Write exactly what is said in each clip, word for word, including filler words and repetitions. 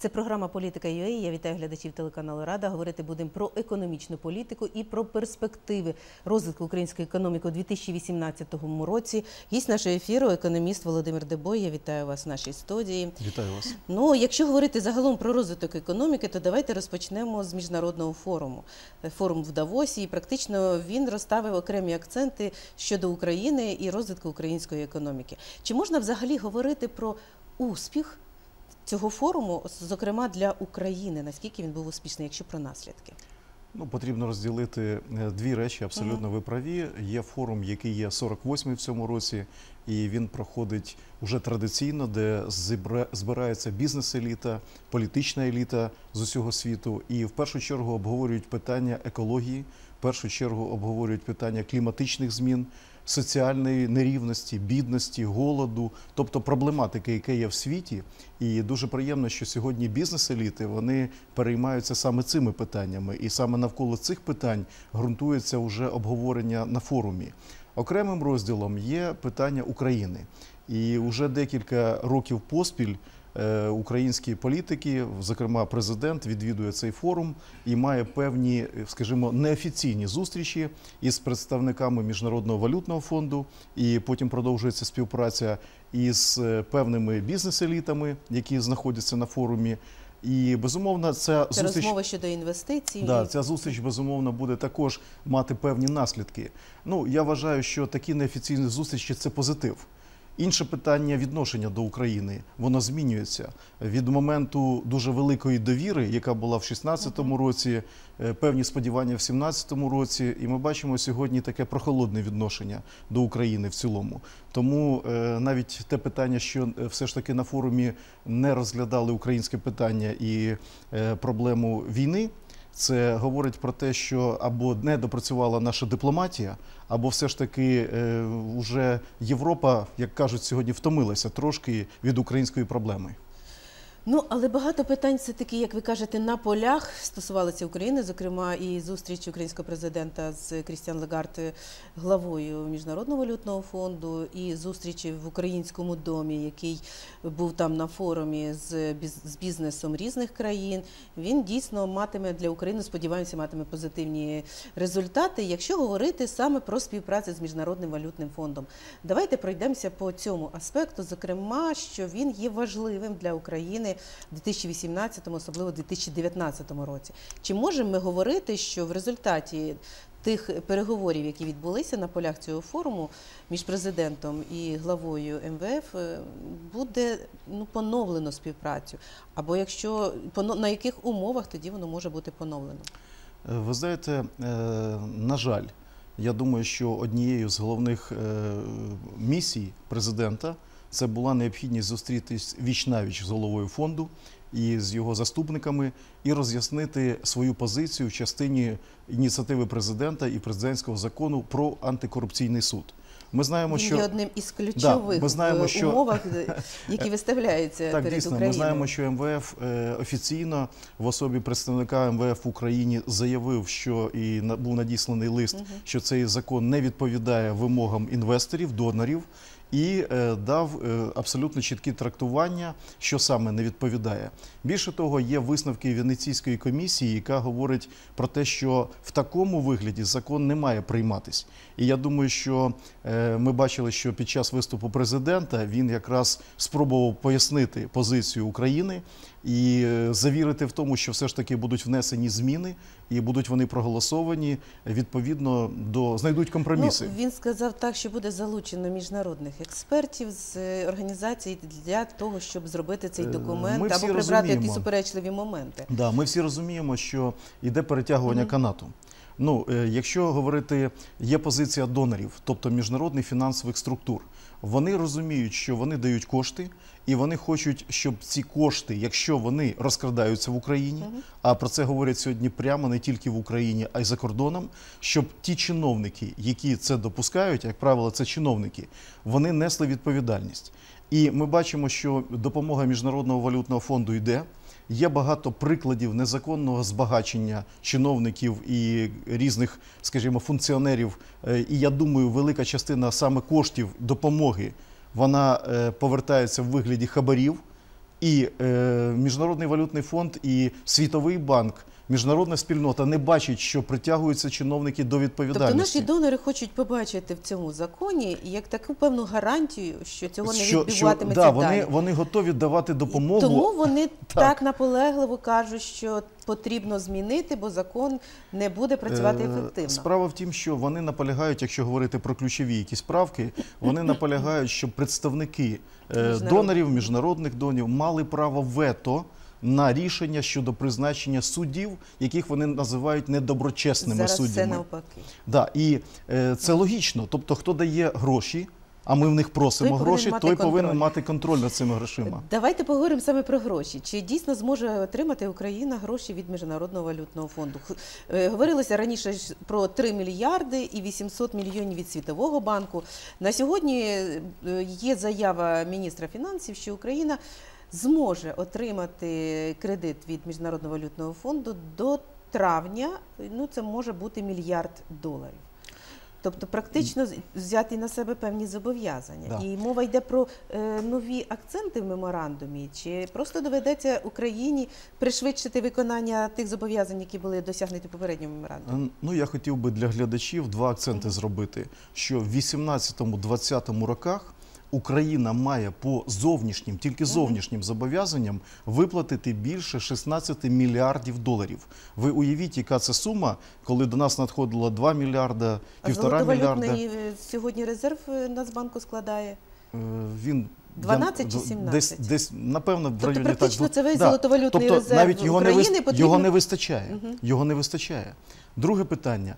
Це програма «Політика ю а». Я вітаю глядачів телеканалу «Рада». Говорити будемо про економічну політику і про перспективи розвитку української економіки у дві тисячі вісімнадцятому році. Гість нашого ефіру – економіст Володимир Дебой. Я вітаю вас в нашій студії. Вітаю вас. Ну, якщо говорити загалом про розвиток економіки, то давайте розпочнемо з міжнародного форуму. Форум в Давосі, і практично він розставив окремі акценти щодо України і розвитку української економіки. Чи можна взагалі говорити про успіх цього форуму, зокрема для України, наскільки він був успішний, якщо про наслідки? Ну, потрібно розділити дві речі, абсолютно ви праві. Є форум, який є сорок восьмий в цьому році, і він проходить уже традиційно, де збирається бізнес-еліта, політична еліта з усього світу, і в першу чергу обговорюють питання екології, в першу чергу обговорюють питання кліматичних змін, соціальної нерівності, бідності, голоду, тобто проблематики, яка є в світі. І дуже приємно, що сьогодні бізнес-еліти, вони переймаються саме цими питаннями. І саме навколо цих питань ґрунтується вже обговорення на форумі. Окремим розділом є питання України. І вже декілька років поспіль українські політики, зокрема президент, відвідує цей форум і має певні, скажімо, неофіційні зустрічі із представниками Міжнародного валютного фонду, і потім продовжується співпраця із певними бізнес-елітами, які знаходяться на форумі. І, безумовно, ця Це зустріч... розмова щодо інвестицій. Да, ця зустріч, безумовно, буде також мати певні наслідки. Ну, я вважаю, що такі неофіційні зустрічі – це позитив. Інше питання відношення до України, воно змінюється. Від моменту дуже великої довіри, яка була в шістнадцятому році, певні сподівання в сімнадцятому році, і ми бачимо сьогодні таке прохолодне відношення до України в цілому. Тому навіть те питання, що все ж таки на форумі не розглядали українське питання і проблему війни, це говорить про те, що або не допрацювала наша дипломатія, або все ж таки е, вже Європа, як кажуть сьогодні, втомилася трошки від української проблеми. Ну, але багато питань все-таки, як ви кажете, на полях стосувалися України, зокрема і зустріч українського президента з Крістіан Лагард, главою Міжнародного валютного фонду, і зустрічі в Українському домі, який був там на форумі з, біз, з бізнесом різних країн. Він дійсно матиме для України, сподіваємося, матиме позитивні результати, якщо говорити саме про співпрацю з Міжнародним валютним фондом. Давайте пройдемося по цьому аспекту, зокрема, що він є важливим для України в дві тисячі вісімнадцятому, особливо в дві тисячі дев'ятнадцятому році. Чи можемо ми говорити, що в результаті тих переговорів, які відбулися на полях цього форуму між президентом і главою ем ве еф, буде ну, поновлено співпрацю? Або якщо, на яких умовах тоді воно може бути поновлено? Ви знаєте, на жаль, я думаю, що однією з головних місій президента це була необхідність зустрітись віч-навіч з головою фонду і з його заступниками і роз'яснити свою позицію в частині ініціативи президента і президентського закону про антикорупційний суд. Ми знаємо, Він що є одним із ключових да, ми знаємо, що... умовах, які виставляються так, перед дійсно, Україною. Ми знаємо, що ем ве еф е, офіційно в особі представника ем ве еф в Україні заявив, що і на, був надісланий лист, угу. що цей закон не відповідає вимогам інвесторів, донорів, і е, дав е, абсолютно чіткі трактування, що саме не відповідає. Більше того, є висновки Венеційської комісії, яка говорить про те, що в такому вигляді закон не має прийматись. І я думаю, що е, ми бачили, що під час виступу президента він якраз спробував пояснити позицію України і завірити в тому, що все ж таки будуть внесені зміни і будуть вони проголосовані, відповідно, до знайдуть компроміси. Ну, він сказав так, що буде залучено міжнародних експертів з організацій для того, щоб зробити цей документ або прибрати розуміємо. якісь суперечливі моменти. Да, ми всі розуміємо, що йде перетягування mm-hmm. канату. Ну, якщо говорити, є позиція донорів, тобто міжнародних фінансових структур, вони розуміють, що вони дають кошти, і вони хочуть, щоб ці кошти, якщо вони розкрадаються в Україні, угу. а про це говорять сьогодні прямо не тільки в Україні, а й за кордоном, щоб ті чиновники, які це допускають, як правило, це чиновники, вони несли відповідальність. І ми бачимо, що допомога Міжнародного валютного фонду йде. Є багато прикладів незаконного збагачення чиновників і різних, скажімо, функціонерів. І я думаю, велика частина саме коштів допомоги, вона повертається в вигляді хабарів. і е, Міжнародний валютний фонд, і Світовий банк, міжнародна спільнота не бачить, що притягуються чиновники до відповідальності. Тобто наші донори хочуть побачити в цьому законі як таку певну гарантію, що цього не що, відбуватиметься що, да, далі. вони, вони готові давати допомогу. І тому вони так. так наполегливо кажуть, що потрібно змінити, бо закон не буде працювати ефективно. Справа в тім, що вони наполягають, якщо говорити про ключові якісь правки, вони наполягають, щоб представники донорів, міжнародних донорів мали право вето на рішення щодо призначення суддів, яких вони називають недоброчесними Зараз суддями. Зараз це навпаки. Да, і е, це логічно. Тобто, хто дає гроші, а ми в них просимо той гроші, повинен той мати повинен контроль. мати контроль над цими грошима. Давайте поговоримо саме про гроші. Чи дійсно зможе отримати Україна гроші від Міжнародного валютного фонду? Говорилося раніше про три мільярди і вісімсот мільйонів від Світового банку. На сьогодні є заява міністра фінансів, що Україна зможе отримати кредит від Міжнародного валютного фонду до травня, ну це може бути мільярд доларів. Тобто практично взяти на себе певні зобов'язання. Да. І мова йде про е, нові акценти в меморандумі, чи просто доведеться Україні пришвидшити виконання тих зобов'язань, які були досягнуті в попередньому меморандумі? Ну, я хотів би для глядачів два акценти mm-hmm. зробити, що в вісімнадцятому-двадцятому роках Україна має по зовнішнім, тільки зовнішнім зобов'язанням виплатити більше шістнадцяти мільярдів доларів. Ви уявіть, яка це сума, коли до нас надходило два мільярда, півтора мільярда. А золотовалютний сьогодні резерв Нацбанку складає? Він дванадцять чи сімнадцять? Десь, десь напевно, в тобто районі так. Практично це весь да. золотовалютний тобто, резерв навіть його України не, потрібно... його не вистачає. Угу. Його не вистачає. Друге питання.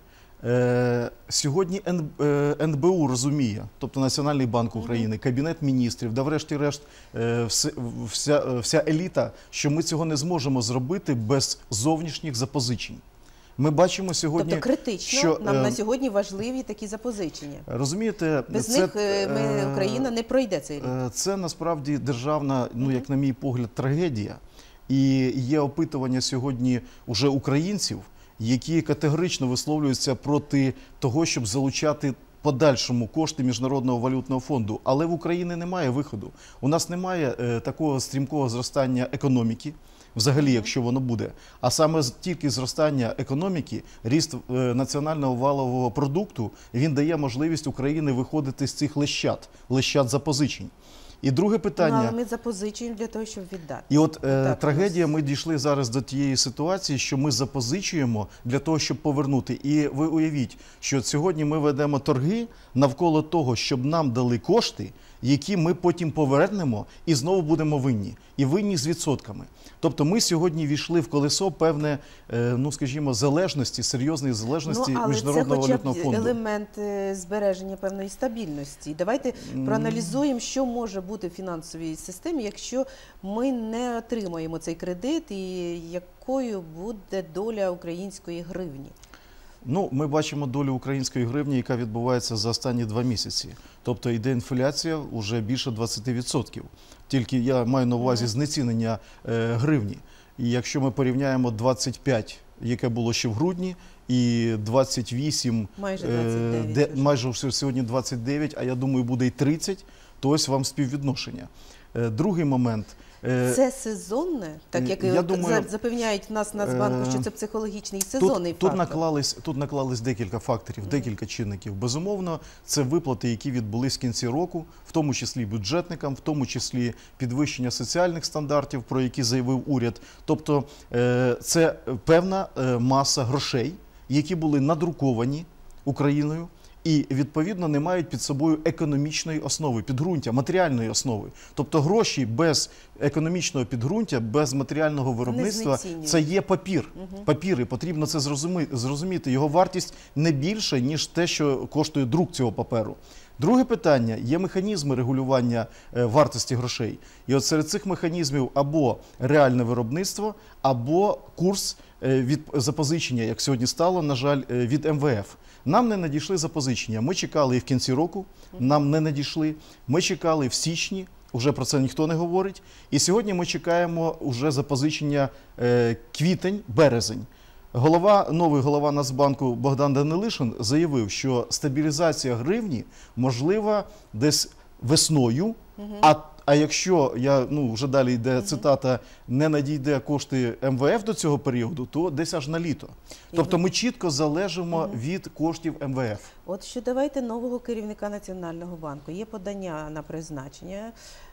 Е, сьогодні ен, е, ен бе у розуміє, тобто Національний банк України, Кабінет міністрів, да врешті-решт е, вся, вся, вся еліта, що ми цього не зможемо зробити без зовнішніх запозичень. Ми бачимо сьогодні, тобто критично що, нам е, на сьогодні важливі такі запозичення. Розумієте, без це, них ми, Україна не пройде цей рік. Це насправді державна, ну як на мій погляд, трагедія. І є опитування сьогодні уже українців, які категорично висловлюються проти того, щоб залучати подальшому кошти Міжнародного валютного фонду. Але в Україні немає виходу. У нас немає е, такого стрімкого зростання економіки, взагалі, якщо воно буде. А саме тільки зростання економіки, ріст е, національного валового продукту, він дає можливість Україні виходити з цих лещат, лещат запозичень. І друге питання. Ну, але ми запозичуємо для того, щоб віддати. І от е, так, трагедія, ми дійшли зараз до тієї ситуації, що ми запозичуємо для того, щоб повернути. І ви уявіть, що сьогодні ми ведемо торги навколо того, щоб нам дали кошти, які ми потім повернемо і знову будемо винні. І винні з відсотками. Тобто ми сьогодні війшли в колесо певне, е, ну скажімо, залежності, серйозної залежності ну, але Міжнародного валютного фонду. Але це хоча б елемент збереження певної стабільності. Давайте mm. проаналізуємо, що може бути в фінансовій системі, якщо ми не отримаємо цей кредит і якою буде доля української гривні. Ну, ми бачимо долю української гривні, яка відбувається за останні два місяці. Тобто йде інфляція вже більше двадцяти відсотків. Тільки я маю на увазі знецінення е, гривні. І якщо ми порівняємо двадцять п'ять, яке було ще в грудні, і двадцять вісім, майже двадцять дев'ять, е, де, майже сьогодні двадцять дев'ять, а я думаю, буде і тридцять, то ось вам співвідношення. Е, другий момент. Це сезонне, так як я думаю, запевняють нас Нацбанку, що це психологічний сезонний тут, фактор. Тут наклались, тут наклались декілька факторів, mm. декілька чинників. Безумовно, це виплати, які відбулись в кінці року, в тому числі бюджетникам, в тому числі підвищення соціальних стандартів, про які заявив уряд. Тобто це певна маса грошей, які були надруковані Україною, і, відповідно, не мають під собою економічної основи, підґрунтя, матеріальної основи. Тобто гроші без економічного підґрунтя, без матеріального виробництва – це є папір. Угу. Папіри, потрібно це зрозуміти. Його вартість не більша, ніж те, що коштує друк цього паперу. Друге питання – є механізми регулювання е, вартості грошей. І от серед цих механізмів або реальне виробництво, або курс е, від запозичення, як сьогодні стало, на жаль, е, від ем ве еф. Нам не надійшли запозичення. Ми чекали і в кінці року, нам не надійшли. Ми чекали в січні, вже про це ніхто не говорить. І сьогодні ми чекаємо вже запозичення е, квітень-березень. Голова, новий голова Нацбанку Богдан Данилишин заявив, що стабілізація гривні можлива десь весною, угу. а, А якщо, я, ну, вже далі йде цитата, не надійде кошти Ем Ве Еф до цього періоду, то десь аж на літо. Тобто ми чітко залежимо від коштів Ем Ве Еф. От що давайте нового керівника Національного банку. Є подання на призначення,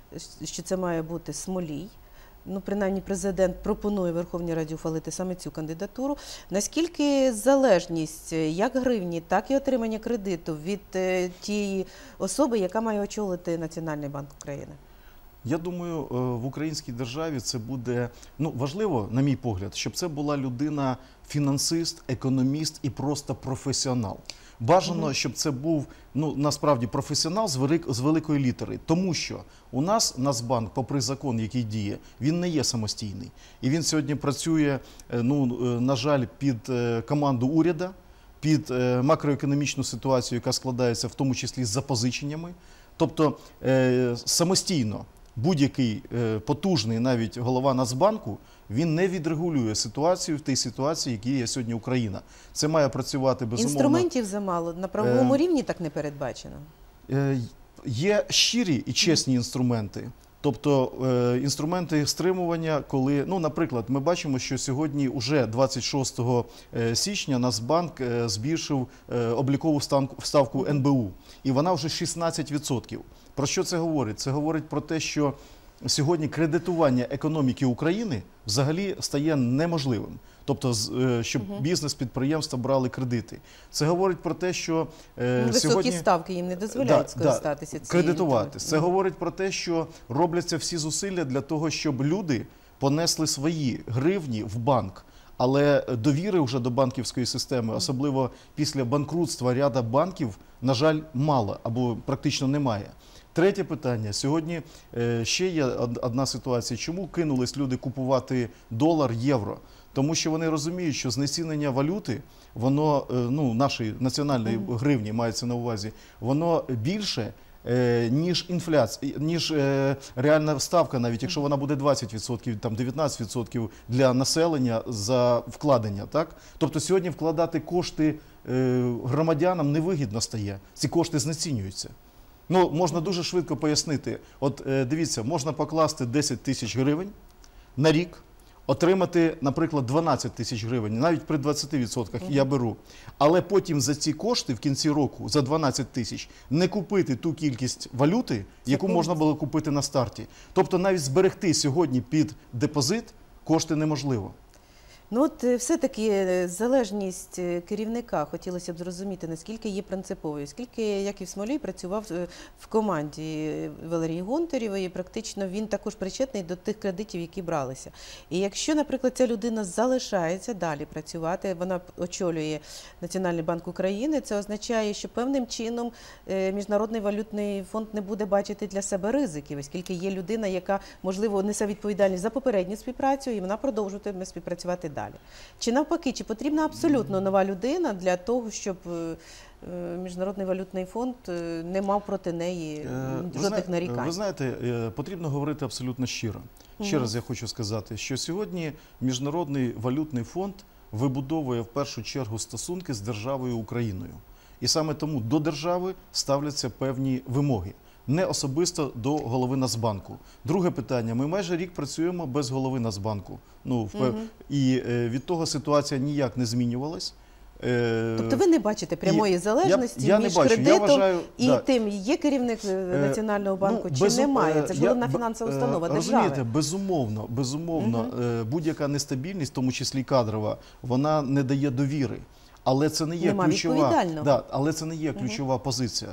що це має бути Смолій. Ну, принаймні, президент пропонує Верховній Раді ухвалити саме цю кандидатуру. Наскільки залежність як гривні, так і отримання кредиту від е, тієї особи, яка має очолити Національний банк України? Я думаю, в українській державі це буде, ну, важливо, на мій погляд, щоб це була людина фінансист, економіст і просто професіонал. Бажано, угу. щоб це був, ну, насправді, професіонал з, велик, з великої літери. Тому що у нас Нацбанк, попри закон, який діє, він не є самостійний. І він сьогодні працює, ну, на жаль, під команду уряду, під макроекономічну ситуацію, яка складається в тому числі з запозиченнями. Тобто самостійно будь-який потужний навіть голова Нацбанку, він не відрегулює ситуацію в тій ситуації, в якій є сьогодні Україна. Це має працювати, безумовно. Інструментів замало, на правовому е... рівні так не передбачено? Е... Є щирі і чесні інструменти. Тобто е, інструменти стримування, коли, ну, наприклад, ми бачимо, що сьогодні уже двадцять шостого січня Нацбанк е, збільшив е, облікову ставку, ставку Ен Бе У, і вона вже шістнадцять відсотків. Про що це говорить? Це говорить про те, що сьогодні кредитування економіки України взагалі стає неможливим. Тобто, щоб угу. бізнес-підприємства брали кредити. Це говорить про те, що е, високі сьогодні... ставки їм не дозволяють да, скористатися да, цією... кредитувати. Це угу. говорить про те, що робляться всі зусилля для того, щоб люди понесли свої гривні в банк. Але довіри вже до банківської системи, особливо після банкрутства ряда банків, на жаль, мало або практично немає. Третє питання. Сьогодні ще є одна ситуація. Чому кинулись люди купувати долар, євро? Тому що вони розуміють, що знецінення валюти, воно, ну, нашої національної гривні мається на увазі, воно більше, ніж інфляція, ніж реальна ставка, навіть якщо вона буде двадцять відсотків, там дев'ятнадцять відсотків для населення за вкладення, так? Тобто сьогодні вкладати кошти громадянам невигідно стає. Ці кошти знецінюються. Ну, можна дуже швидко пояснити. От дивіться, можна покласти десять тисяч гривень на рік, отримати, наприклад, дванадцять тисяч гривень, навіть при двадцяти відсотках я беру. Але потім за ці кошти в кінці року, за дванадцять тисяч, не купити ту кількість валюти, яку можна було купити на старті. Тобто навіть зберегти сьогодні під депозит кошти неможливо. Ну от все-таки залежність керівника, хотілося б зрозуміти, наскільки є принциповою. Скільки Яків Смолій працював в команді Валерії Гонтарєвої, практично він також причетний до тих кредитів, які бралися. І якщо, наприклад, ця людина залишається далі працювати, вона очолює Національний банк України, це означає, що певним чином Міжнародний валютний фонд не буде бачити для себе ризиків, оскільки є людина, яка, можливо, несе відповідальність за попередню співпрацю, і вона продовжуватиме співпрацювати далі. Чи навпаки, чи потрібна абсолютно нова людина для того, щоб Міжнародний валютний фонд не мав проти неї жодних нарікань? Ви знаєте, потрібно говорити абсолютно щиро. Ще раз я хочу сказати, що сьогодні Міжнародний валютний фонд вибудовує в першу чергу стосунки з державою Україною. І саме тому до держави ставляться певні вимоги. Не особисто до голови Нацбанку. Друге питання. Ми майже рік працюємо без голови Нацбанку. Ну, впев... угу. І е, від того ситуація ніяк не змінювалась. Е... Тобто ви не бачите прямої і залежності я, я між не бачу. кредитом я вважаю, і да. тим, є керівник Національного банку ну, чи без... немає? Це ж головна я... фінансова установа держави. Розумієте, безумовно, безумовно угу. будь-яка нестабільність, в тому числі кадрова, вона не дає довіри. Але це не є Нема ключова, да, але це не є ключова угу. позиція.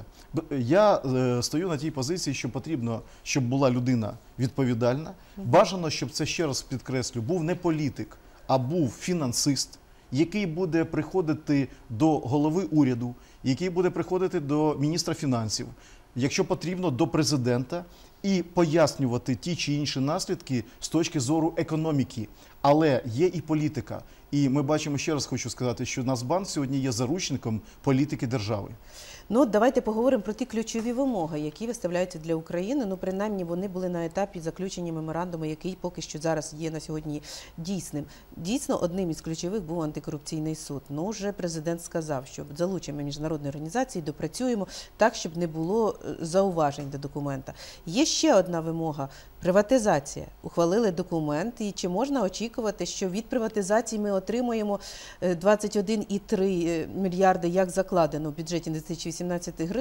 Я е, стою на тій позиції, що потрібно, щоб була людина відповідальна. Угу. Бажано, щоб це, ще раз підкреслю, був не політик, а був фінансист, який буде приходити до голови уряду, який буде приходити до міністра фінансів, якщо потрібно, до президента, і пояснювати ті чи інші наслідки з точки зору економіки, Але є і політика. І ми бачимо, ще раз хочу сказати, що Нацбанк сьогодні є заручником політики держави. Ну, давайте поговоримо про ті ключові вимоги, які виставляються для України. Ну, принаймні, вони були на етапі заключення меморандуму, який поки що зараз є на сьогодні дійсним. Дійсно, одним із ключових був антикорупційний суд. Ну, вже президент сказав, що залучимо міжнародні організації, допрацюємо так, щоб не було зауважень до документа. Є ще одна вимога – приватизація. Ухвалили документ, і чи можна очікувати, що від приватизації ми отримуємо двадцять один цілих три мільярди, як закладено в бюджеті на дві тисячі вісімнадцятий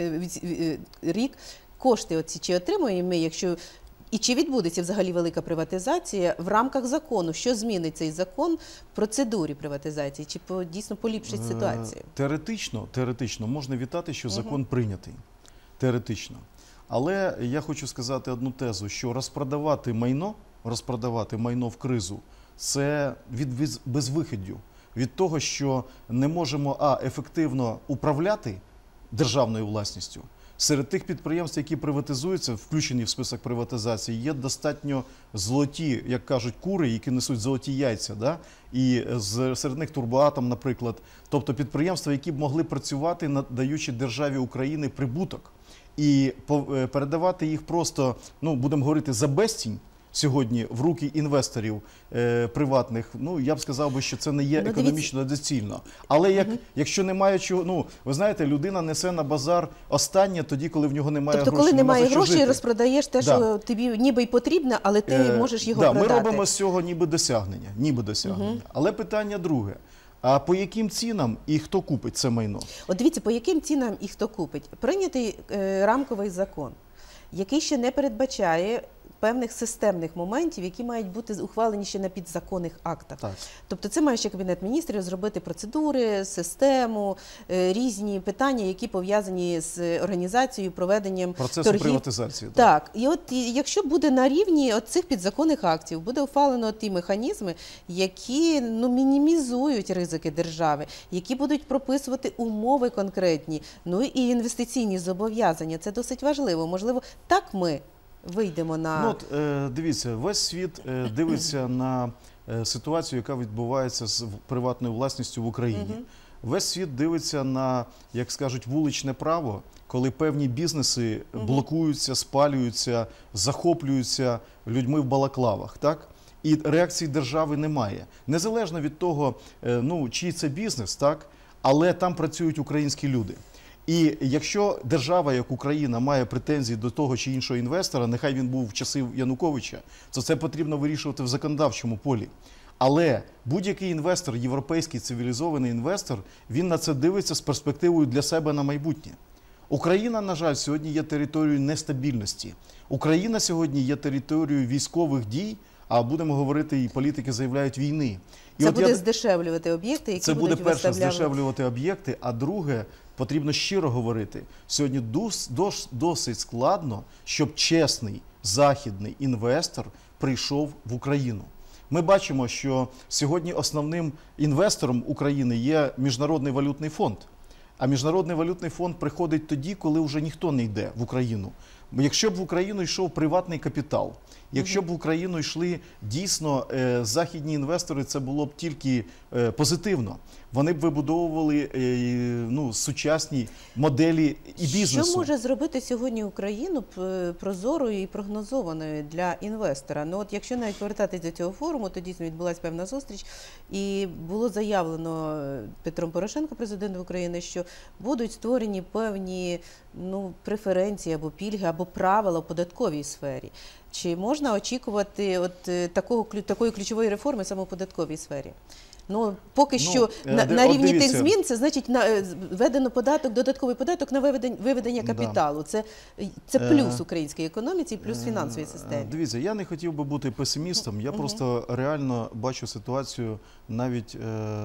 рік, кошти оці чи отримуємо ми, якщо і чи відбудеться взагалі велика приватизація в рамках закону? Що змінить цей закон в процедурі приватизації? Чи по, дійсно поліпшить ситуацію? Теоретично, теоретично можна вітати, що закон угу. прийнятий. Теоретично. Але я хочу сказати одну тезу, що розпродавати майно, розпродавати майно в кризу – це від безвиходю. Від того, що не можемо а, ефективно управляти державною власністю. Серед тих підприємств, які приватизуються, включені в список приватизації, є достатньо золоті, як кажуть, кури, які несуть золоті яйця. Да? І серед них Турбоатом, наприклад. Тобто підприємства, які б могли працювати, надаючи державі України прибуток. І передавати їх просто, ну, будемо говорити, за безцінь сьогодні в руки інвесторів е, приватних, ну, я б сказав би, що це не є ну, економічно доцільно. Але як, угу. якщо немає чого, ну, ви знаєте, людина несе на базар останнє тоді, коли в нього немає тобто, грошей. Тобто, коли немає грошей, розпродаєш те, да. що тобі ніби й потрібно, але ти е, можеш його да, продати. Ми робимо з цього ніби досягнення. Ніби досягнення. Угу. Але питання друге. А по яким цінам і хто купить це майно? От дивіться, по яким цінам і хто купить? Прийнятий е, рамковий закон, який ще не передбачає певних системних моментів, які мають бути ухвалені ще на підзаконних актах. Так. Тобто це має ще Кабінет міністрів зробити процедури, систему, різні питання, які пов'язані з організацією, проведенням процесу торгів. Приватизації. Так. так. І от якщо буде на рівні цих підзаконних актів, буде ухвалено ті механізми, які ну, мінімізують ризики держави, які будуть прописувати умови конкретні, ну і інвестиційні зобов'язання. Це досить важливо. Можливо, так ми вийдемо на… Ну, от, е, дивіться, весь світ е, дивиться на е, ситуацію, яка відбувається з приватною власністю в Україні. Uh-huh. Весь світ дивиться на, як скажуть, вуличне право, коли певні бізнеси uh-huh. блокуються, спалюються, захоплюються людьми в балаклавах, так? І реакції держави немає. Незалежно від того, е, ну, чий це бізнес, так? Але там працюють українські люди. І якщо держава, як Україна, має претензії до того чи іншого інвестора, нехай він був в часи Януковича, то це потрібно вирішувати в законодавчому полі. Але будь-який інвестор, європейський цивілізований інвестор, він на це дивиться з перспективою для себе на майбутнє. Україна, на жаль, сьогодні є територією нестабільності. Україна сьогодні є територією військових дій, а будемо говорити, і політики заявляють війни. І це от буде я... здешевлювати об'єкти, які це будуть буде перше виставляти... здешевлювати об'єкти, а друге, потрібно щиро говорити, сьогодні дос, дос, досить складно, щоб чесний західний інвестор прийшов в Україну. Ми бачимо, що сьогодні основним інвестором України є Міжнародний валютний фонд. А Міжнародний валютний фонд приходить тоді, коли вже ніхто не йде в Україну. Якщо б в Україну йшов приватний капітал, якщо б в Україну йшли дійсно е, західні інвестори, це було б тільки е, позитивно. Вони б вибудовували е, ну, сучасні моделі і бізнесу. Що може зробити сьогодні Україну прозорою і прогнозованою для інвестора? Ну от якщо навіть повертатись до цього форуму, то дійсно відбулася певна зустріч, і було заявлено Петром Порошенко, президентом України, що будуть створені певні ну, преференції або пільги, або правила в податковій сфері. Чи можна очікувати от такого, такої ключової реформи саме в податковій сфері? Ну, поки ну, що на, на рівні дивіться. тих змін, це значить на, введено податок, додатковий податок на виведення, виведення капіталу. Да. Це, це плюс українській економіці, плюс фінансовій системі. Дивіться, я не хотів би бути песимістом, я просто реально бачу ситуацію, навіть е,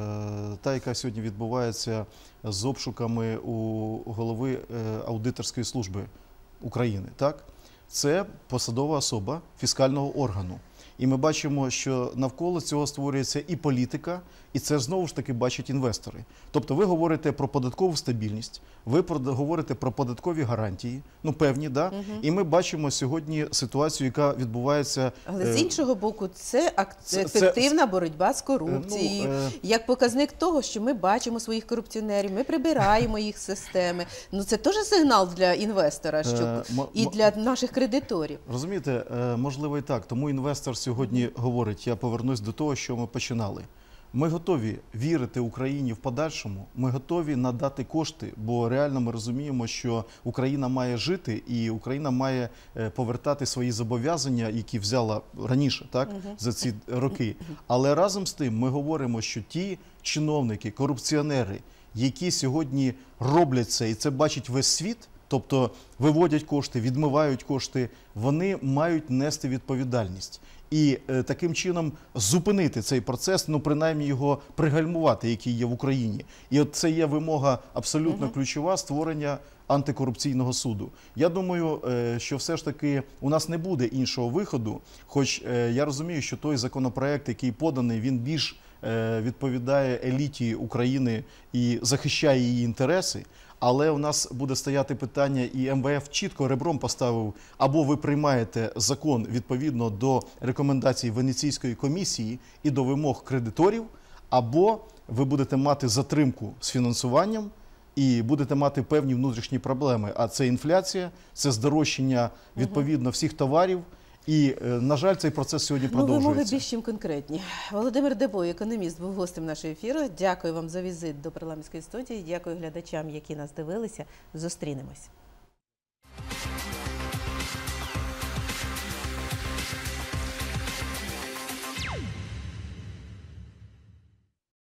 та, яка сьогодні відбувається з обшуками у голови е, аудиторської служби України, так? Це посадова особа фіскального органу. І ми бачимо, що навколо цього створюється і політика, і це знову ж таки бачать інвестори. Тобто ви говорите про податкову стабільність, ви говорите про податкові гарантії, ну певні, да? Угу. І ми бачимо сьогодні ситуацію, яка відбувається... Але з іншого боку, це ефективна боротьба з корупцією, ну, е... як показник того, що ми бачимо своїх корупціонерів, ми прибираємо їх з системи. Ну це теж сигнал для інвестора, що... е... і для наших кредиторів. Розумієте, можливо і так. Тому інвестор сьогодні угу. говорить, я повернусь до того, що ми починали. Ми готові вірити Україні в подальшому, ми готові надати кошти, бо реально ми розуміємо, що Україна має жити і Україна має повертати свої зобов'язання, які взяла раніше, так, uh-huh. за ці роки. Але разом з тим ми говоримо, що ті чиновники, корупціонери, які сьогодні роблять це, і це бачить весь світ, тобто виводять кошти, відмивають кошти, вони мають нести відповідальність. І е, таким чином зупинити цей процес, ну принаймні його пригальмувати, який є в Україні. І от це є вимога абсолютно uh-huh. ключова – створення антикорупційного суду. Я думаю, е, що все ж таки у нас не буде іншого виходу, хоч е, я розумію, що той законопроект, який поданий, він більш е, відповідає еліті України і захищає її інтереси. Але у нас буде стояти питання, і ем ве еф чітко ребром поставив, або ви приймаєте закон відповідно до рекомендацій Венеційської комісії і до вимог кредиторів, або ви будете мати затримку з фінансуванням і будете мати певні внутрішні проблеми. А це інфляція, це здорожчання відповідно всіх товарів. І, на жаль, цей процес сьогодні ну, продовжується. Вимоги більш чим конкретні. Володимир Дебой, економіст, був гостем нашого ефіру. Дякую вам за візит до парламентської студії. Дякую глядачам, які нас дивилися. Зустрінемось.